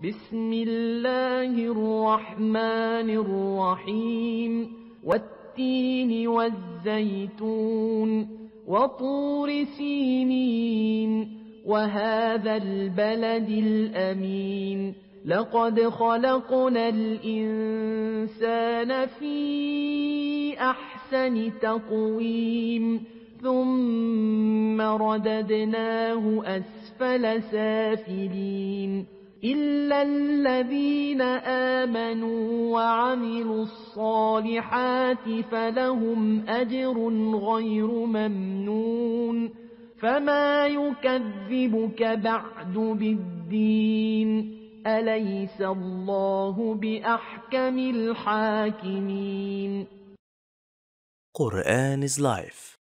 بسم الله الرحمن الرحيم والتين والزيتون وطور سينين وهذا البلد الأمين لقد خلقنا الإنسان في أحسن تقويم ثم رددناه أسفل سافلين إلا الذين آمنوا وعملوا الصالحات فلهم أجر غير ممنون فما يكذبك بعد بالدين أليس الله بأحكم الحاكمين. Quran is life.